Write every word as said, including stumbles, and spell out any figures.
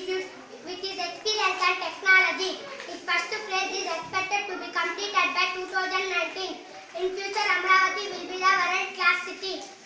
Institute, which is experience and technology. Its first phase is expected to be completed by two thousand nineteen. In future, Amaravati will be the world-class city.